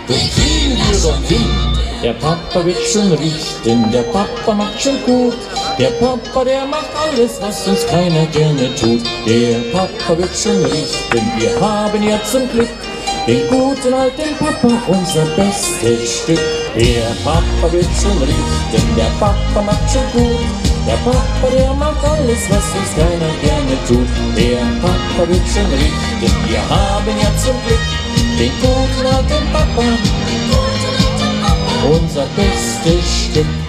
das kriegen wir doch hin. Der Papa wird schon richten, der Papa macht schon gut. Der Papa, der macht alles, was uns keiner gerne tut. Der Papa wird schon richten, wir haben ja zum Glück den guten alten Papa, unser bestes Stück. Der Papa wird schon richten, der Papa macht schon gut. Der Papa, der macht alles, was uns keiner gerne tut. Der Papa wird schon richten, wir haben ja zum Glück den guten alten Papa, unser bestes Stück.